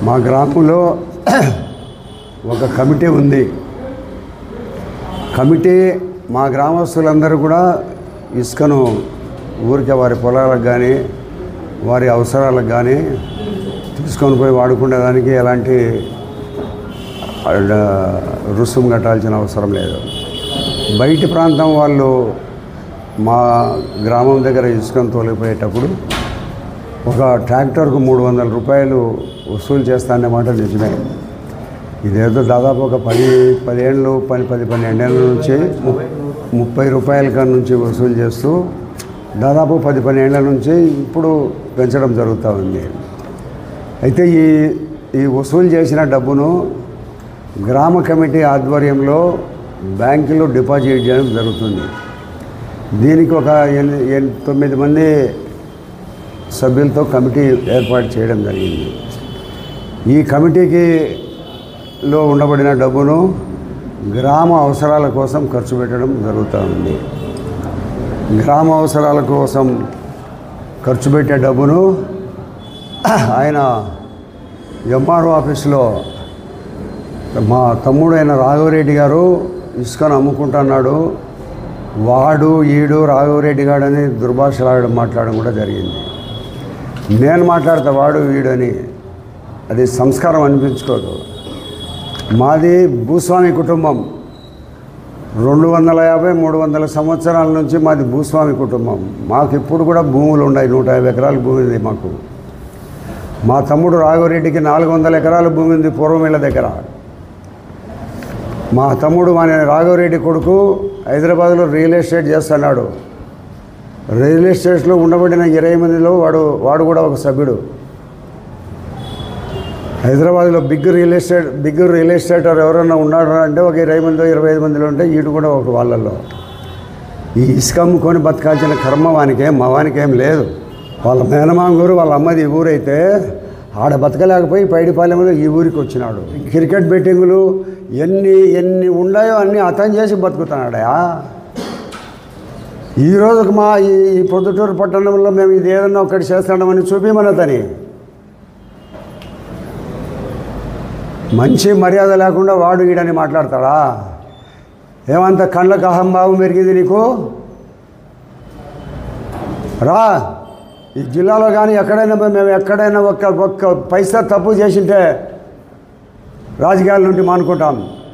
మా గ్రామంలో ఒక కమిటీ ఉంది. కమిటీ మా గ్రామస్తులందరూ కూడా ఇసుకను ఊరికే వారి పొలాలకు కానీ వారి అవసరాలకు కానీ తీసుకొని పోయి వాడుకునేదానికి ఎలాంటి రుసుము కట్టాల్సిన అవసరం లేదు. బయటి ప్రాంతం వాళ్ళు మా గ్రామం దగ్గర ఇసుకను తోలిపోయేటప్పుడు ఒక ట్రాక్టర్కు 300 రూపాయలు వసూలు చేస్తానన్నమాట నిజమే. ఇదేదో దాదాపు ఒక 10 ఏళ్ళు 12 ఏళ్ళ నుంచి 30 రూపాయల కాడ నుంచి వసూలు చేస్తూ దాదాపు 10 ఏళ్ళ నుంచి ఇప్పుడు పెంచడం జరుగుతూ ఉంది. అయితే ఈ వసూలు చేసిన డబ్బును గ్రామ కమిటీ ఆధ్వర్యంలో బ్యాంకులో డిపాజిట్ చేయడం జరుగుతుంది. దీనికి ఒక 9 మంది సభ్యులతో కమిటీ ఏర్పాటు చేయడం జరిగింది. ఈ కమిటీలో ఉండబడిన డబ్బును గ్రామ అవసరాల కోసం ఖర్చు పెట్టడం జరుగుతూ ఉంది. గ్రామ అవసరాల కోసం ఖర్చు పెట్టే డబ్బును ఆయన ఎంఆర్ఓ ఆఫీసులో మా తమ్ముడైన రాఘవరెడ్డి గారు ఇసుకను అమ్ముకుంటున్నాడు, వాడు ఈడు రాఘవరెడ్డి గారు అని దుర్భాషలాడడం మాట్లాడడం కూడా జరిగింది. నేను మాట్లాడతా వాడు వీడని, అది సంస్కారం అనిపించుకోదు. మాది భూస్వామి కుటుంబం. 250-300 సంవత్సరాల నుంచి మాది భూస్వామి కుటుంబం. మాకు ఇప్పుడు కూడా భూములు ఉన్నాయి. 150 ఎకరాల భూమి ఉంది మాకు. మా తమ్ముడు రాఘవరెడ్డికి 400 ఎకరాల భూమి ఉంది పూర్వమేళ్ళ దగ్గర. మా తమ్ముడు మన రాఘవరెడ్డి కొడుకు హైదరాబాద్లో రియల్ ఎస్టేట్ చేస్తున్నాడు. రియల్ ఎస్టేట్లో ఉండబడిన 20 మందిలో వాడు కూడా ఒక సభ్యుడు. హైదరాబాద్లో బిగ్ రియల్ ఎస్టేటర్ ఎవరైనా ఉన్నాడు అంటే ఒక 20 మంది 25 మందిలో ఉంటే వీడు కూడా ఒక వాళ్ళల్లో. ఈ ఇసుక అమ్ముకొని బతకాల్సిన కర్మ మా వానికేం లేదు. వాళ్ళ మేనమాంగూరు వాళ్ళ అమ్మది ఈ ఊరైతే ఆడ బతకలేకపోయి పైడిపాలెంలో ఈ ఊరికి వచ్చినాడు. క్రికెట్ బెట్టింగులు ఎన్ని ఉన్నాయో అన్నీ అతను చేసి బతుకుతున్నాడయా. ఈరోజుకు మా ఈ పొద్దుటూరు పట్టణంలో మేము ఇది ఏదన్నా ఒకటి చేస్తామని చూపిమన్నతని మంచి మర్యాద లేకుండా వాడు వీడని మాట్లాడతాడా? ఏమంత కళ్ళకు అహంభావం పెరిగింది నీకు? రా, ఈ జిల్లాలో కానీ మేము ఎక్కడైనా ఒక్క పైసా తప్పు చేసింటే రాజకీయాల నుండి మానుకుంటాం.